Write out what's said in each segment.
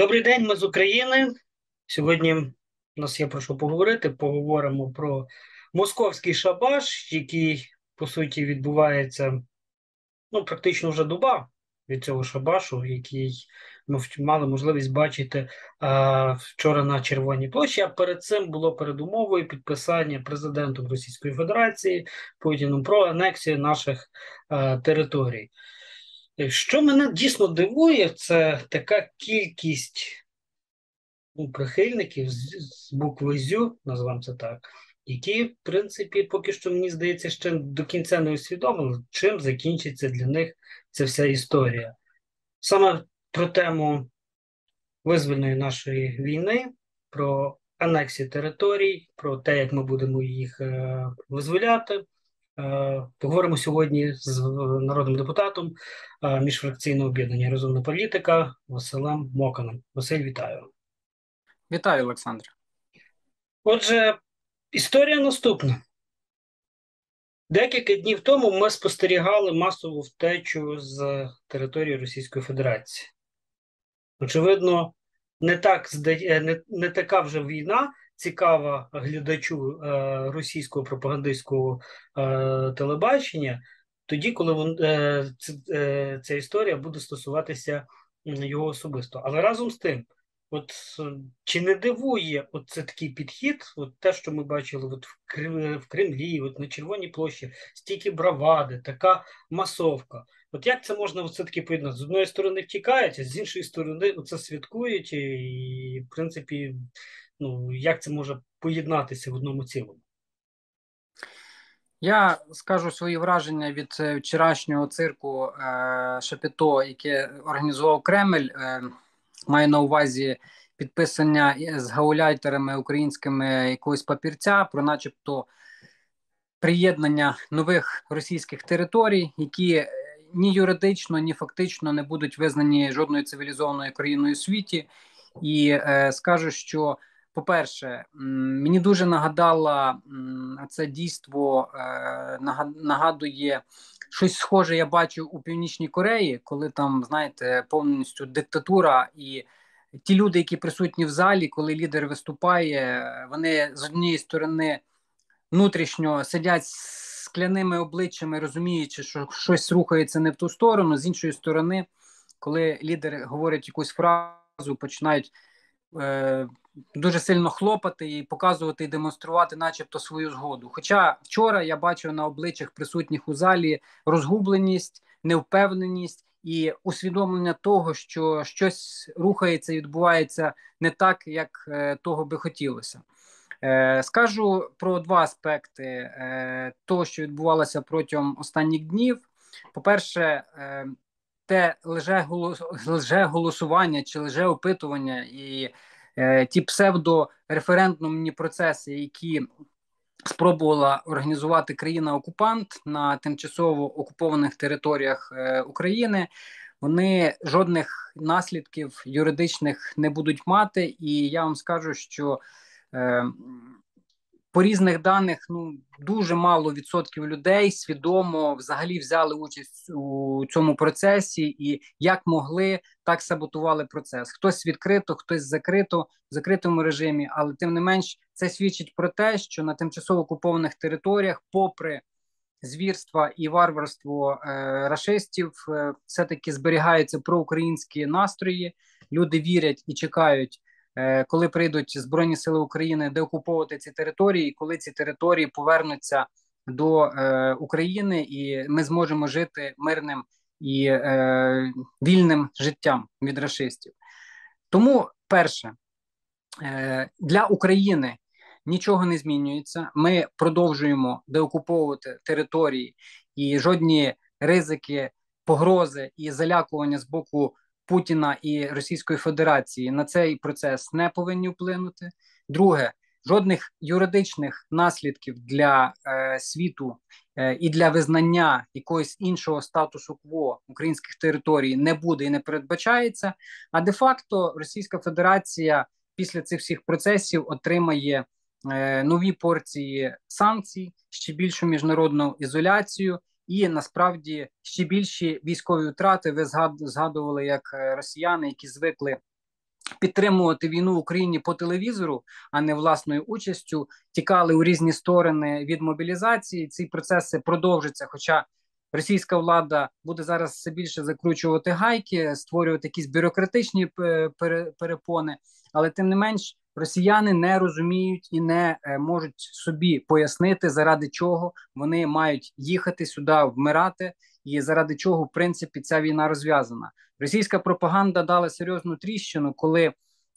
Добрий день, ми з України. Сьогодні у нас є про що поговорити. Поговоримо про московський шабаш, який, по суті, відбувається практично вже доба від цього шабашу, який ми мали можливість бачити вчора на Червоній площі. А перед цим було передумовою підписання президентом Російської Федерації Путіним про анексію наших територій. Що мене дійсно дивує, це така кількість прихильників з букви ЗЮ, називаємо це так, які, в принципі, поки що, мені здається, ще до кінця не усвідомили, чим закінчиться для них ця вся історія. Саме про тему визвольної нашої війни, про анексію територій, про те, як ми будемо їх визволяти. Поговоримо сьогодні з народним депутатом міжфракційного об'єднання «Розумна політика» Василем Моканом. Василь, вітаю. Вітаю, Олександр. Отже, історія наступна. Декілька днів тому ми спостерігали масову втечу з території Російської Федерації. Очевидно, не така вже війна цікава глядачу російського пропагандистського телебачення, тоді, коли ця історія буде стосуватися його особисто. Але разом з тим, чи не дивує це такий підхід, те, що ми бачили в Кремлі, на Червоній площі, стільки бравади, така масовка. Як це можна все-таки поєднати? З одної сторони втікають, а з іншої сторони це святкують, і, в принципі, як це може поєднатися в одному цілому? Я скажу свої враження від вчорашнього цирку Шапіто, яке організував Кремль. Маю на увазі підписання з гауляйтерами українськими якогось папірця про начебто приєднання нових російських територій, які ні юридично, ні фактично не будуть визнані жодною цивілізованою країною у світі. І скажу, що по-перше, мені дуже нагадало це дійство, нагадує щось схоже, я бачу у Північній Кореї, коли там, знаєте, повністю диктатура, і ті люди, які присутні в залі, коли лідер виступає, вони з однієї сторони внутрішньо сидять з скляними обличчями, розуміючи, що щось рухається не в ту сторону, з іншої сторони, коли лідер говорить якусь фразу, починають дуже сильно хлопати і показувати і демонструвати начебто свою згоду. Хоча вчора я бачив на обличчях присутніх у залі розгубленість, невпевненість і усвідомлення того, що щось рухається і відбувається не так, як того би хотілося. Скажу про два аспекти того, що відбувалося протягом останніх днів. По-перше, те лже-голосування чи лже-опитування і ті псевдореферендумні процеси, які спробувала організувати країна-окупант на тимчасово окупованих територіях України, вони жодних наслідків юридичних не будуть мати. І я вам скажу, що по різних даних, дуже мало відсотків людей свідомо взагалі взяли участь у цьому процесі і як могли, так саботували процес. Хтось відкрито, хтось закрито, в закритому режимі, але тим не менш це свідчить про те, що на тимчасово окупованих територіях, попри звірства і варварство рашистів, все-таки зберігаються проукраїнські настрої, люди вірять і чекають, коли прийдуть Збройні Сили України деокуповувати ці території, і коли ці території повернуться до України, і ми зможемо жити мирним і вільним життям від рашистів. Тому, перше, для України нічого не змінюється. Ми продовжуємо деокуповувати території, і жодні ризики, погрози і залякування з боку Путіна і Російської Федерації на цей процес не повинні вплинути. Друге, жодних юридичних наслідків для світу і для визнання якогось іншого статусу-кво українських територій не буде і не передбачається. А де-факто Російська Федерація після цих всіх процесів отримає нові порції санкцій, ще більшу міжнародну ізоляцію і насправді ще більші військові втрати. Ви згадували, як росіяни, які звикли підтримувати війну в Україні по телевізору, а не власною участю, тікали у різні сторони від мобілізації. Ці процеси продовжаться. Хоча російська влада буде зараз все більше закручувати гайки, створювати якісь бюрократичні перепони, але тим не менш. Росіяни не розуміють і не можуть собі пояснити, заради чого вони мають їхати сюди, вмирати, і заради чого, в принципі, ця війна розв'язана. Російська пропаганда дала серйозну тріщину, коли,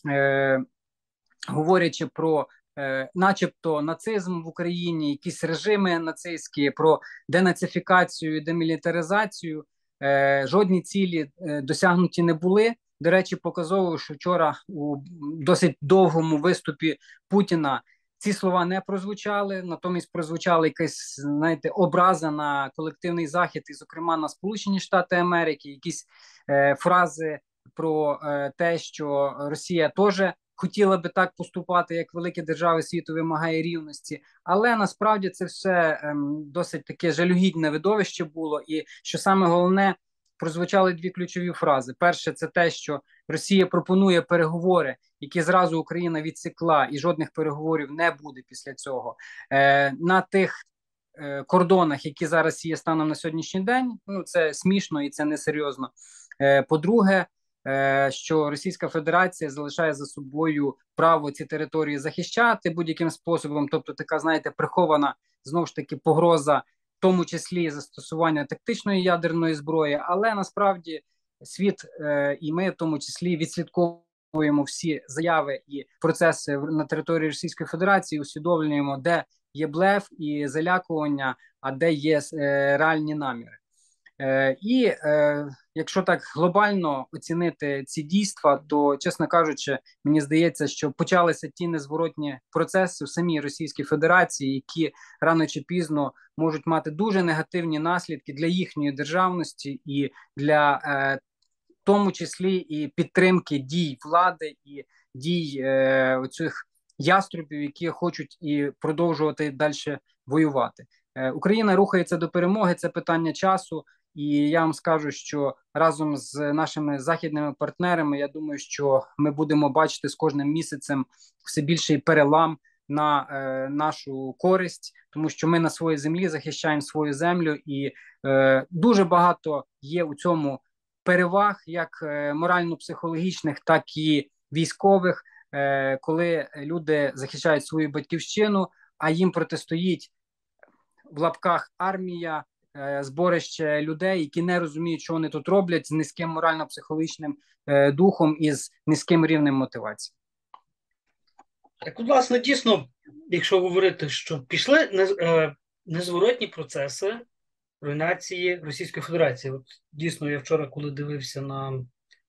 говорячи про начебто нацизм в Україні, якісь режими нацистські, про денацифікацію і демілітаризацію, жодні цілі досягнуті не були. До речі, показово, що вчора у досить довгому виступі Путіна ці слова не прозвучали, натомість прозвучала якась, знаєте, образа на колективний захід, і, зокрема, на Сполучені Штати Америки, якісь фрази про те, що Росія теж хотіла би так поступати, як великі держави світу вимагає рівності, але насправді це все досить таке жалюгідне видовище було, і що саме головне, прозвучали дві ключові фрази. Перше, це те, що Росія пропонує переговори, які зразу Україна відсікла, і жодних переговорів не буде після цього. На тих кордонах, які зараз є станом на сьогоднішній день, ну це смішно і це несерйозно. По-друге, що Російська Федерація залишає за собою право ці території захищати будь-яким способом, тобто така, знаєте, прихована, знову ж таки, погроза, в тому числі застосування тактичної ядерної зброї, але насправді світ і ми в тому числі відслідковуємо всі заяви і процеси на території Російської Федерації, усвідомлюємо, де є блеф і залякування, а де є реальні наміри. І якщо так глобально оцінити ці дійства, то, чесно кажучи, мені здається, що почалися ті незворотні процеси в самій Російській Федерації, які рано чи пізно можуть мати дуже негативні наслідки для їхньої державності і для в тому числі і підтримки дій влади і дій оцих яструбів, які хочуть і продовжувати далі воювати. Україна рухається до перемоги, це питання часу. І я вам скажу, що разом з нашими західними партнерами, я думаю, що ми будемо бачити з кожним місяцем все більший перелам на нашу користь, тому що ми на своїй землі захищаємо свою землю, і дуже багато є у цьому переваг, як морально-психологічних, так і військових, коли люди захищають свою батьківщину, а їм протистоїть в лапках армія, зборище людей, які не розуміють, що вони тут роблять, з низьким морально-психологічним духом і з низьким рівнем мотивації. Так, власне, дійсно, якщо говорити, що пішли незворотні процеси руйнації Російської Федерації. От дійсно, я вчора, коли дивився на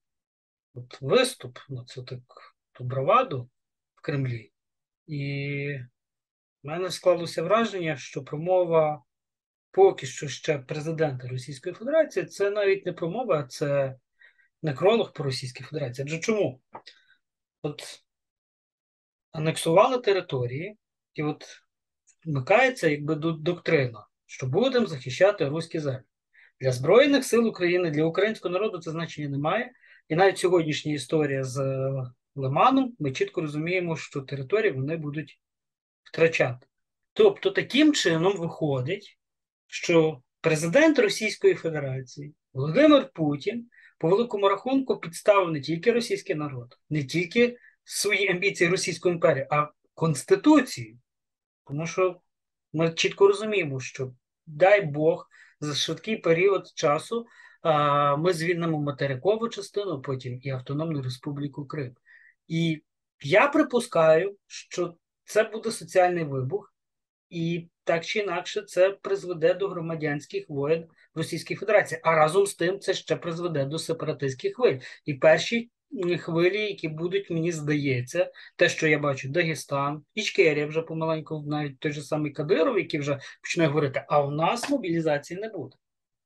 виступ, на цю ту браваду в Кремлі, і в мене склалося враження, що промова поки що ще президента Російської Федерації це навіть не промова, а це некролог по Російській Федерації. Адже чому? От анексували території, і от вмикається якби доктрина, що будемо захищати руські землі. Для Збройних сил України, для українського народу це значення не має. І навіть сьогоднішня історія з Лиманом, ми чітко розуміємо, що території вони будуть втрачати. Тобто таким чином виходить, що президент Російської Федерації Володимир Путін по великому рахунку підставив не тільки російський народ, не тільки свої амбіції Російської імперії, а Конституцію. Тому що ми чітко розуміємо, що дай Бог за швидкий період часу ми звільнимо материкову частину, потім і Автономну Республіку Крим. І я припускаю, що це буде соціальний вибух, і так чи інакше це призведе до громадянських воєн в Російській Федерації. А разом з тим це ще призведе до сепаратистських хвиль. І перші хвилі, які будуть, мені здається, те, що я бачу, Дагестан, Ічкерія вже помаленьку, навіть той же самий Кадиров, який вже почне говорити, а у нас мобілізації не буде.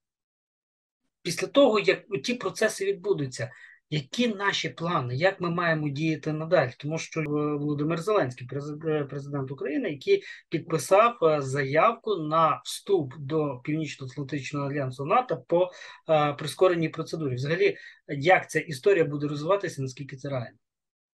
Після того, як ті процеси відбудуться, які наші плани, як ми маємо діяти надалі? Тому що Володимир Зеленський, президент України, який підписав заявку на вступ до Північно-Атлантичного альянсу НАТО по прискореній процедурі. Взагалі, як ця історія буде розвиватися, наскільки це реально?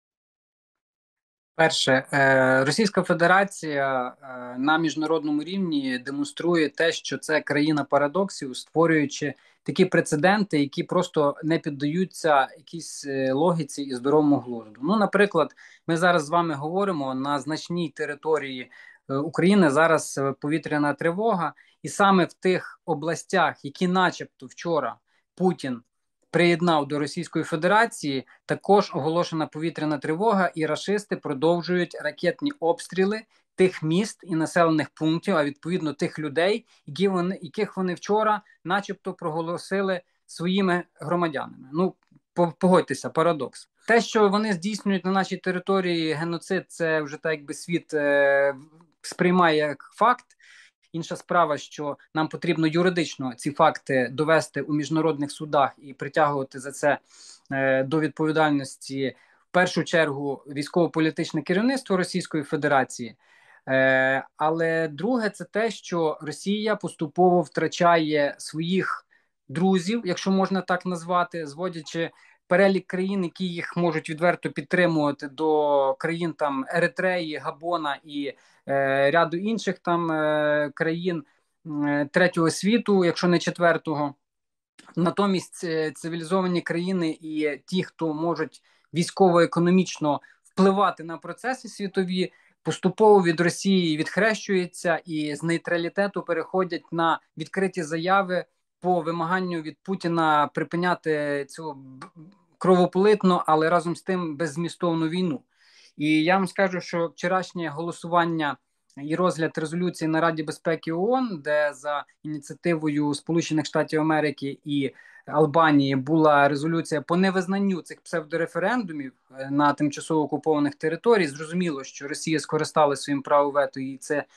Перше, Російська Федерація на міжнародному рівні демонструє те, що це країна парадоксів, створюючи такі прецеденти, які просто не піддаються якійсь логіці і здоровому глузду. Ну, наприклад, ми зараз з вами говоримо на значній території України зараз повітряна тривога, і саме в тих областях, які, начебто, вчора Путін приєднав до Російської Федерації, також оголошена повітряна тривога, і рашисти продовжують ракетні обстріли тих міст і населених пунктів, а відповідно тих людей, яких вони вчора, начебто, проголосили своїми громадянами. Ну, погодьтеся, парадокс. Те, що вони здійснюють на нашій території геноцид, це вже так, якби світ сприймає як факт. Інша справа, що нам потрібно юридично ці факти довести у міжнародних судах і притягувати за це до відповідальності в першу чергу військово-політичне керівництво Російської Федерації. Але друге, це те, що Росія поступово втрачає своїх друзів, якщо можна так назвати, зводячи перелік країн, які їх можуть відверто підтримувати, до країн там Еритреї, Габона і ряду інших там країн третього світу, якщо не четвертого. Натомість цивілізовані країни і ті, хто можуть військово-економічно впливати на процеси світові, поступово від Росії відхрещуються і з нейтралітету переходять на відкриті заяви по вимаганню від Путіна припиняти цю кровополитну, але разом з тим беззмістовну війну. І я вам скажу, що вчорашнє голосування і розгляд резолюції на Раді безпеки ООН, де за ініціативою Сполучених Штатів Америки і Албанії була резолюція по невизнанню цих псевдореферендумів на тимчасово окупованих територіях, зрозуміло, що Росія скористалася своїм правом вето і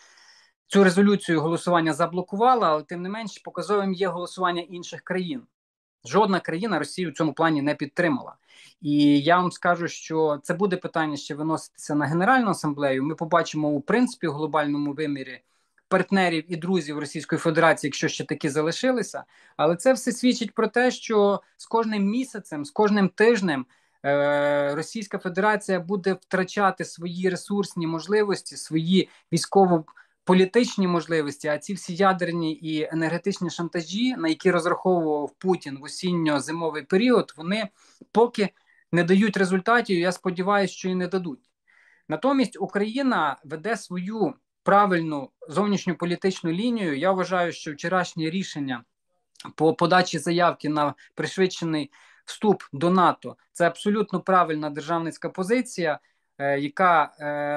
цю резолюцію голосування заблокувала, але тим не менш показовим є голосування інших країн. Жодна країна Росію в цьому плані не підтримала. І я вам скажу, що це буде питання ще виноситися на Генеральну асамблею. Ми побачимо у принципі в глобальному вимірі партнерів і друзів Російської Федерації, якщо ще такі залишилися. Але це все свідчить про те, що з кожним місяцем, з кожним тижнем Російська Федерація буде втрачати свої ресурсні можливості, свої військово-політичні можливості, а ці всі ядерні і енергетичні шантажі, на які розраховував Путін в осінньо-зимовий період, вони поки не дають результатів, я сподіваюся, що і не дадуть. Натомість Україна веде свою правильну зовнішньополітичну лінію. Я вважаю, що вчорашнє рішення по подачі заявки на пришвидшений вступ до НАТО – це абсолютно правильна державницька позиція, яка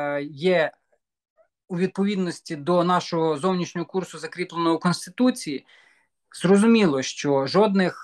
є у відповідності до нашого зовнішнього курсу, закріпленого у Конституції. Зрозуміло, що жодних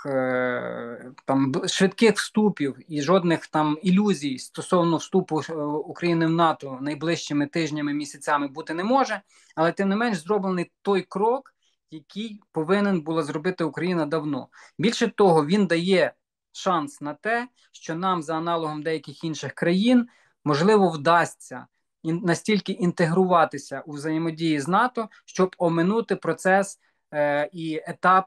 там швидких вступів і жодних там ілюзій стосовно вступу України в НАТО найближчими тижнями, місяцями бути не може, але тим не менш зроблений той крок, який повинен була зробити Україна давно. Більше того, він дає шанс на те, що нам за аналогом деяких інших країн можливо вдасться настільки інтегруватися у взаємодії з НАТО, щоб оминути процес і етап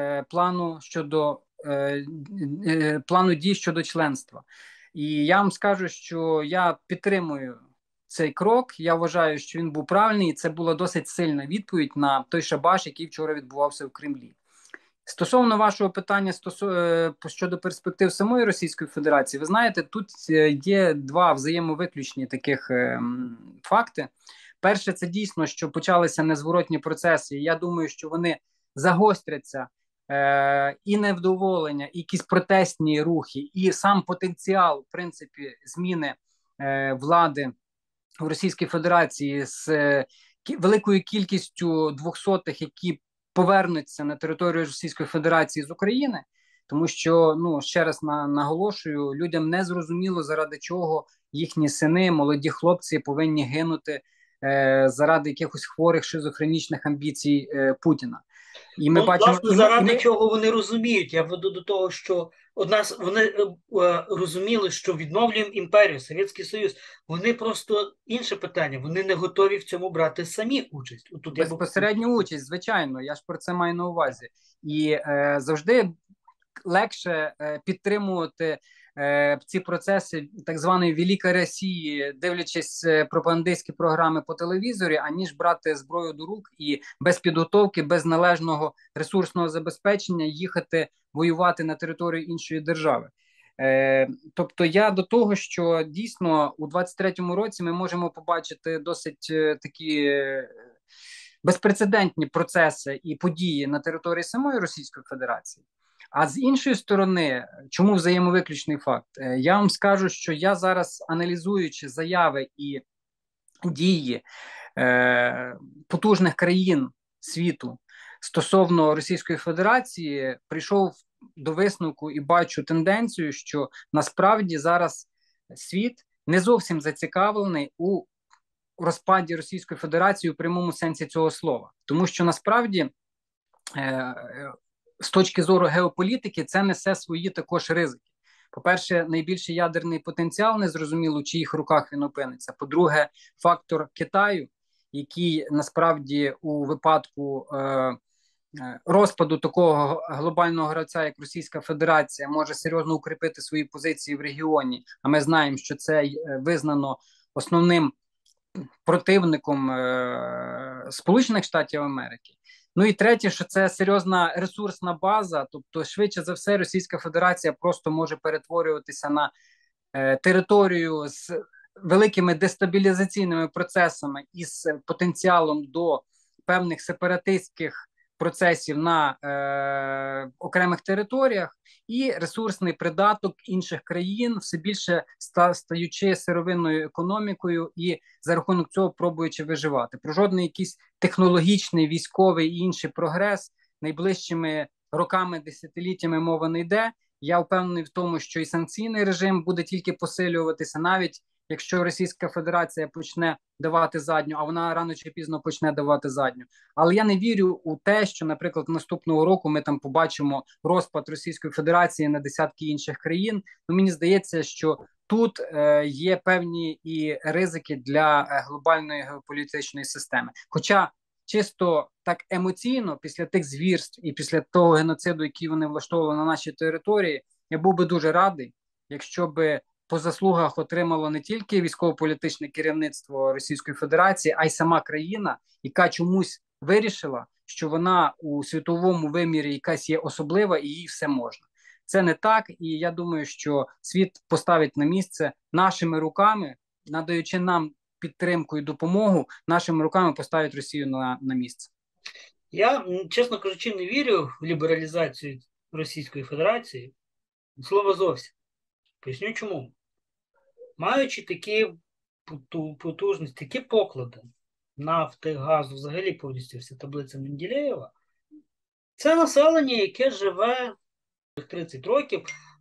плану дій щодо членства. І я вам скажу, що я підтримую цей крок. Я вважаю, що він був правильний, і це була досить сильна відповідь на той шабаш, який вчора відбувався в Кремлі. Стосовно вашого питання щодо перспектив самої Російської Федерації, ви знаєте, тут є два взаємовиключні таких факти. Перше, це дійсно, що почалися незворотні процеси, і я думаю, що вони загостряться, і невдоволення, і якісь протестні рухи, і сам потенціал, в принципі, зміни влади в Російській Федерації з великою кількістю двохсотих, які повернуться на територію Російської Федерації з України, тому що, ще раз наголошую, людям не зрозуміло, заради чого їхні сини, молоді хлопці повинні гинути заради якихось хворих шизофренічних амбіцій Путіна. І ми бачимо, власне, заради чого вони розуміють. Я веду до того, що вони розуміли, що відновлюємо імперію, Совєтський Союз. Вони просто інше питання. Вони не готові в цьому брати самі участь. Безпосередню участь, звичайно. Я ж про це маю на увазі. І завжди легше підтримувати ці процеси так званої Великої Росії, дивлячись пропагандистські програми по телевізорі, аніж брати зброю до рук і без підготовки, без належного ресурсного забезпечення їхати воювати на територію іншої держави. Тобто я до того, що дійсно у 23-му році ми можемо побачити досить такі безпрецедентні процеси і події на території самої Російської Федерації. А з іншої сторони, чому взаємовиключний факт? Я вам скажу, що я зараз, аналізуючи заяви і дії потужних країн світу стосовно Російської Федерації, прийшов до висновку і бачу тенденцію, що насправді зараз світ не зовсім зацікавлений у розпаді Російської Федерації у прямому сенсі цього слова. Тому що насправді з точки зору геополітики це несе свої також ризики. По-перше, найбільший ядерний потенціал, незрозуміло, в чиїх руках він опиниться. По-друге, фактор Китаю, який насправді у випадку розпаду такого глобального гравця, як Російська Федерація, може серйозно укріпити свої позиції в регіоні. А ми знаємо, що це визнано основним противником Сполучених Штатів Америки. Ну і третє, що це серйозна ресурсна база, тобто швидше за все Російська Федерація просто може перетворюватися на територію з великими дестабілізаційними процесами і з потенціалом до певних сепаратистських процесів на окремих територіях, і ресурсний придаток інших країн, все більше стаючи сировинною економікою і за рахунок цього пробуючи виживати. Про жодний якийсь технологічний, військовий і інший прогрес найближчими роками, десятиліттями мова не йде. Я впевнений в тому, що і санкційний режим буде тільки посилюватися, навіть якщо Російська Федерація почне давати задню, а вона рано чи пізно почне давати задню. Але я не вірю у те, що, наприклад, наступного року ми там побачимо розпад Російської Федерації на десятки інших країн. Ну, мені здається, що тут є певні і ризики для глобальної геополітичної системи. Хоча чисто так емоційно, після тих звірств і після того геноциду, який вони влаштовували на нашій території, я був би дуже радий, якщо би по заслугах отримало не тільки військово-політичне керівництво Російської Федерації, а й сама країна, яка чомусь вирішила, що вона у світовому вимірі якась є особлива і їй все можна. Це не так, і я думаю, що світ поставить на місце нашими руками, надаючи нам підтримку і допомогу, нашими руками поставить Росію на місце. Я, чесно кажучи, не вірю в лібералізацію Російської Федерації. Слово зовсім. Поясню чому. Маючи такі потужності, такі поклади нафти, газу, взагалі повністю вся таблиця Менделєєва, це населення, яке живе 30 років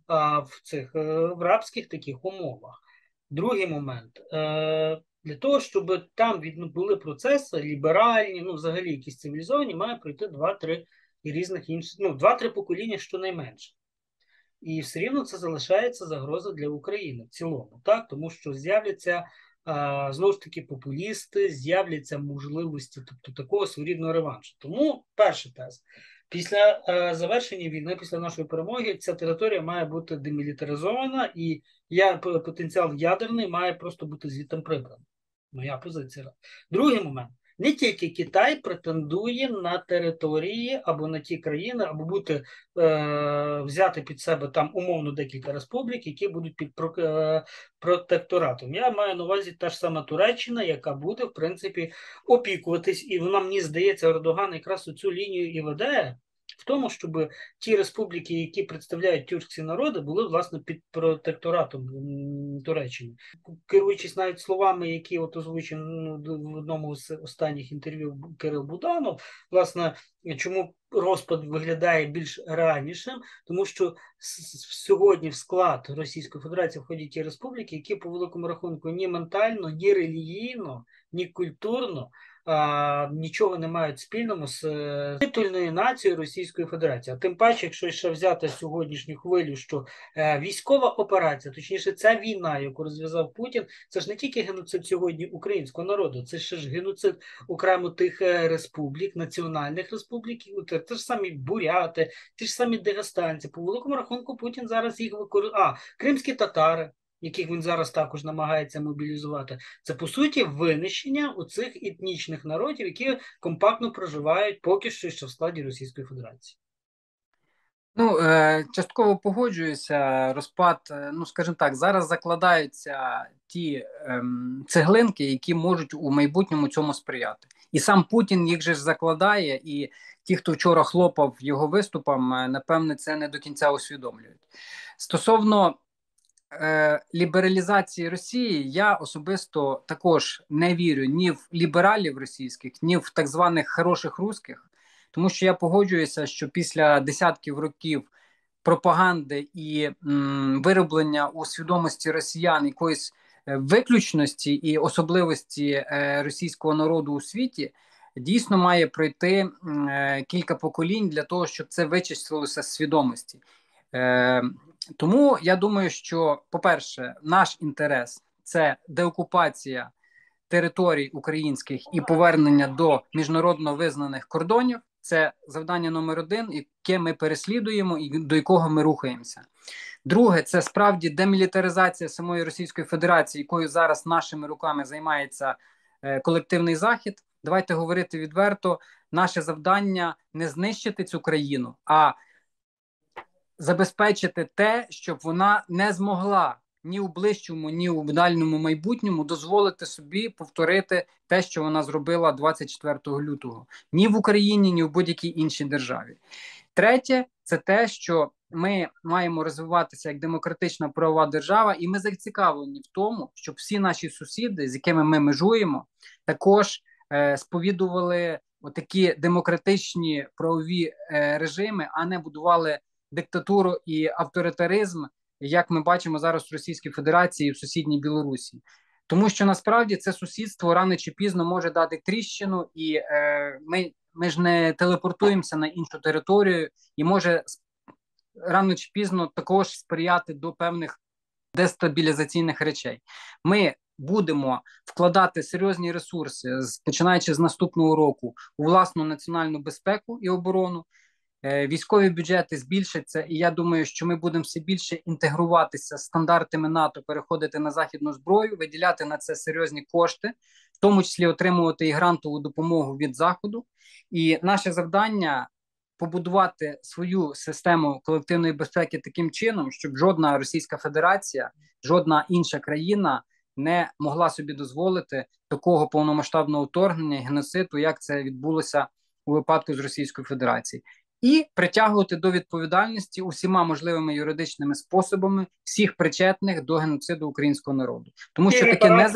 в рабських таких умовах. Другий момент. Для того, щоб там були процеси ліберальні, ну, взагалі якісь цивілізовані, має пройти 2-3 різних інших, 2-3 покоління щонайменше. І все рівно це залишається загроза для України в цілому, так? Тому що з'являться знову ж таки популісти, з'являться можливості, тобто такого своєрідного реваншу. Тому перша теза. Після завершення війни, після нашої перемоги, ця територія має бути демілітаризована, і потенціал ядерний має просто бути звітом прибраний. Моя позиція. Другий момент. Не тільки Китай претендує на території або на ті країни, або бути взяти під себе там умовно декілька республік, які будуть під протекторатом. Я маю на увазі та ж сама Туреччина, яка буде, в принципі, опікуватись, і вона, мені здається, Ердоган якраз цю лінію і веде, в тому, щоб ті республіки, які представляють тюркські народи, були, власне, під протекторатом Туреччини. Керуючись навіть словами, які от озвучив в одному з останніх інтерв'ю Кирил Буданов, власне, чому розпад виглядає більш реальнішим, тому що сьогодні в склад Російської Федерації входять ті республіки, які по великому рахунку ні ментально, ні релігійно, ні культурно нічого не мають спільного з титульною нацією Російської Федерації. А тим паче, якщо ще взяти сьогоднішню хвилю, що військова операція, точніше, ця війна, яку розв'язав Путін, це ж не тільки геноцид сьогодні українського народу, це ще ж геноцид окремо тих республік, національних республік, це ж самі буряти, ті ж самі дагестанці. По великому рахунку Путін зараз їх використовує. Кримські татари, яких він зараз також намагається мобілізувати. Це, по суті, винищення у цих етнічних народів, які компактно проживають поки що ще в складі Російської Федерації. Ну, частково погоджуюся. Розпад, ну скажімо так, зараз закладаються ті цеглинки, які можуть у майбутньому цьому сприяти. І сам Путін їх же ж закладає, і ті, хто вчора хлопав його виступам, напевне, це не до кінця усвідомлюють. Стосовно лібералізації Росії, я особисто також не вірю ні в лібералів російських, ні в так званих хороших русських, тому що я погоджуюся, що після десятків років пропаганди і вироблення у свідомості росіян якоїсь виключності і особливості російського народу у світі, дійсно має пройти кілька поколінь для того, щоб це вичислилося з свідомості. Тому я думаю, що, по-перше, наш інтерес – це деокупація територій українських і повернення до міжнародно визнаних кордонів. Це завдання номер один, яке ми переслідуємо і до якого ми рухаємося. Друге, це справді демілітаризація самої Російської Федерації, якою зараз нашими руками займається колективний Захід. Давайте говорити відверто, наше завдання не знищити цю країну, а забезпечити те, щоб вона не змогла ні у ближчому, ні у дальньому майбутньому дозволити собі повторити те, що вона зробила 24 лютого. Ні в Україні, ні в будь-якій іншій державі. Третє, це те, що ми маємо розвиватися як демократична правова держава, і ми зацікавлені в тому, щоб всі наші сусіди, з якими ми межуємо, також сповідували отакі демократичні правові режими, а не будували диктатуру і авторитаризм, як ми бачимо зараз в Російській Федерації і в сусідній Білорусі. Тому що насправді це сусідство рано чи пізно може дати тріщину, і ми ж не телепортуємося на іншу територію, і може рано чи пізно також сприяти до певних дестабілізаційних речей. Ми будемо вкладати серйозні ресурси, починаючи з наступного року, у власну національну безпеку і оборону. Військові бюджети збільшаться, і я думаю, що ми будемо все більше інтегруватися з стандартами НАТО, переходити на західну зброю, виділяти на це серйозні кошти, в тому числі отримувати і грантову допомогу від Заходу. І наше завдання – побудувати свою систему колективної безпеки таким чином, щоб жодна Російська Федерація, жодна інша країна не могла собі дозволити такого повномасштабного вторгнення і геноциду, як це відбулося у випадку з Російською Федерацією. І притягувати до відповідальності усіма можливими юридичними способами всіх причетних до геноциду українського народу. Тому що таке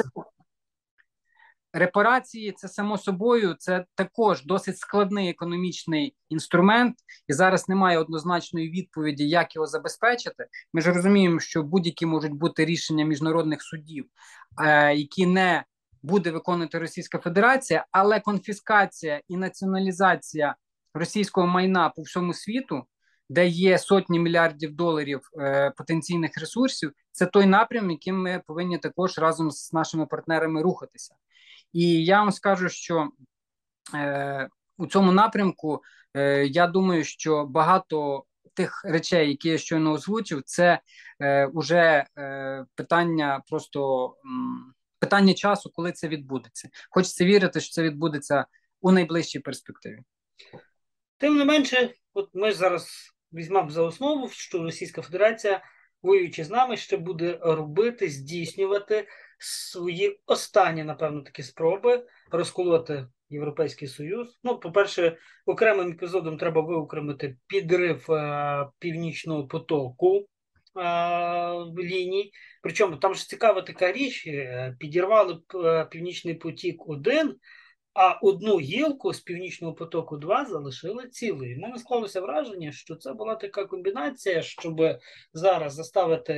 репарації, це само собою, це також досить складний економічний інструмент, і зараз немає однозначної відповіді, як його забезпечити. Ми ж розуміємо, що будь-які можуть бути рішення міжнародних судів, які не буде виконувати Російська Федерація, але конфіскація і націоналізація російського майна по всьому світу, де є сотні мільярдів доларів потенційних ресурсів, це той напрям, яким ми повинні також разом з нашими партнерами рухатися. І я вам скажу, що у цьому напрямку я думаю, що багато тих речей, які я щойно озвучив, це уже питання просто питання часу, коли це відбудеться. Хочеться вірити, що це відбудеться у найближчій перспективі. Тим не менше, от ми зараз візьмемо за основу, що Російська Федерація, воюючи з нами, ще буде робити, здійснювати свої останні, напевно, такі спроби розколоти Європейський Союз. Ну, по-перше, окремим епізодом треба виокремити підрив Північного потоку ліній. Причому там ж цікава така річ, підірвали Північний потік-1, а одну гілку з Північного потоку-2 залишили цілою. У мене склалося враження, що це була така комбінація, щоб зараз заставити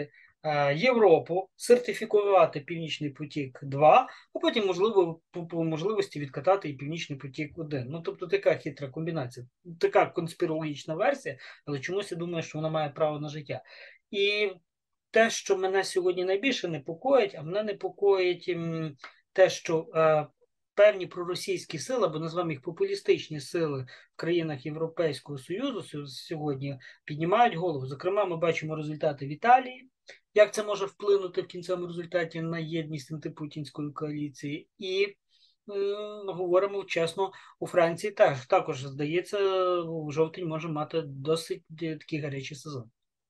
Європу, сертифікувати Північний потік-2, а потім, можливо, по можливості відкатати і Північний потік-1. Ну, тобто така хитра комбінація, така конспірологічна версія, але чомусь я думаю, що вона має право на життя. І те, що мене сьогодні найбільше непокоїть, а мене непокоїть те, що певні проросійські сили, або назвемо їх популістичні сили в країнах Європейського Союзу сьогодні піднімають голову. Зокрема, ми бачимо результати в Італії, як це може вплинути в кінцевому результаті на єдність антипутінської коаліції. І говоримо чесно, у Франції також, здається, жовтень може мати досить такий гарячий сезон.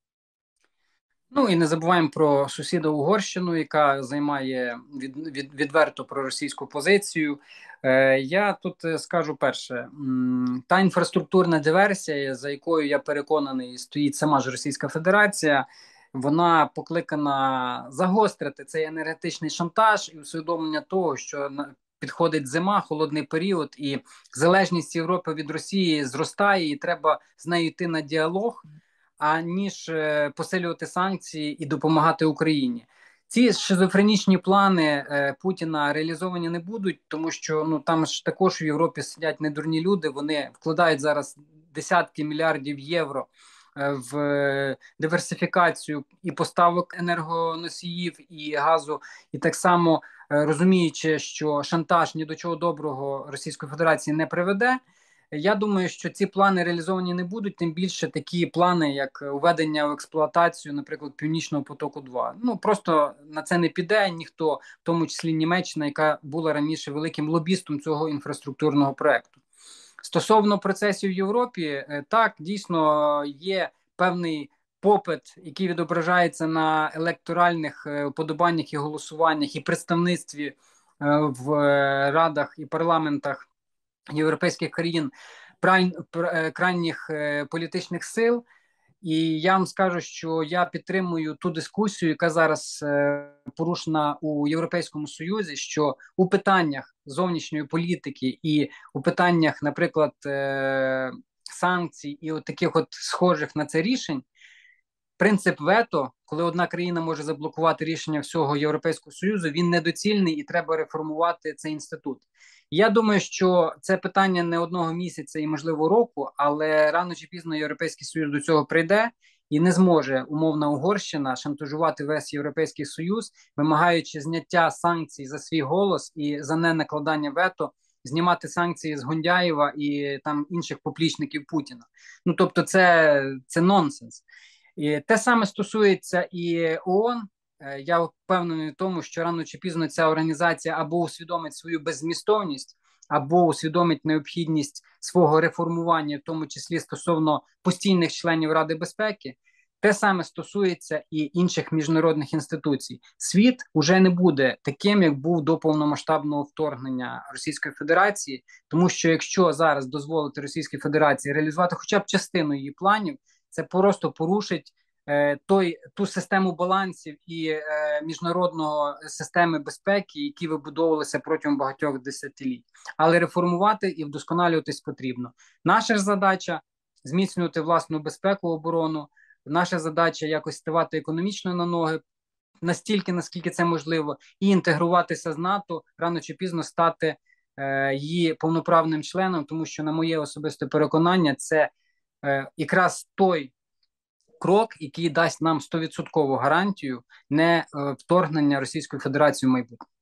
Ну і не забуваємо про сусіда Угорщину, яка займає відверто проросійську позицію. Я тут скажу перше, та інфраструктурна диверсія, за якою я переконаний, стоїть сама ж Російська Федерація, вона покликана загострити цей енергетичний шантаж і усвідомлення того, що підходить зима, холодний період, і залежність Європи від Росії зростає, і треба з нею йти на діалог, аніж посилювати санкції і допомагати Україні. Ці шизофренічні плани Путіна реалізовані не будуть, тому що там ж також в Європі сидять недурні люди, вони вкладають зараз десятки мільярдів євро в диверсифікацію і поставок енергоносіїв і газу, і так само розуміючи, що шантаж ні до чого доброго Російської Федерації не приведе. Я думаю, що ці плани реалізовані не будуть, тим більше такі плани, як введення в експлуатацію, наприклад, Північного потоку-2. Просто на це не піде ніхто, в тому числі Німеччина, яка була раніше великим лобістом цього інфраструктурного проекту. Стосовно процесів в Європі, так, дійсно є певний попит, який відображається на електоральних уподобаннях і голосуваннях і представництві в радах і парламентах європейських країн крайніх політичних сил. І я вам скажу, що я підтримую ту дискусію, яка зараз порушена у Європейському Союзі, що у питаннях зовнішньої політики і у питаннях, наприклад, санкцій і от таких от схожих на це рішень, принцип вето, коли одна країна може заблокувати рішення всього Європейського Союзу, він недоцільний і треба реформувати цей інститут. Я думаю, що це питання не одного місяця і, можливо, року, але рано чи пізно Європейський Союз до цього прийде і не зможе умовна Угорщина шантажувати весь Європейський Союз, вимагаючи зняття санкцій за свій голос і за ненакладання вето, знімати санкції з Гундяєва і там інших поплічників Путіна. Тобто це нонсенс. І те саме стосується і ООН. Я впевнений в тому, що рано чи пізно ця організація або усвідомить свою беззмістовність, або усвідомить необхідність свого реформування, в тому числі стосовно постійних членів Ради безпеки. Те саме стосується і інших міжнародних інституцій. Світ уже не буде таким, як був до повномасштабного вторгнення Російської Федерації, тому що якщо зараз дозволити Російській Федерації реалізувати хоча б частину її планів, це просто порушить ту систему балансів і міжнародного системи безпеки, які вибудовувалися протягом багатьох десятиліть. Але реформувати і вдосконалюватись потрібно. Наша ж задача – зміцнювати власну безпеку, оборону. Наша задача – якось ставати економічно на ноги, настільки, наскільки це можливо, і інтегруватися з НАТО, рано чи пізно стати її повноправним членом, тому що, на моє особисте переконання, це якраз той крок, який дасть нам 100% гарантію не вторгнення Російської Федерації в майбутнє.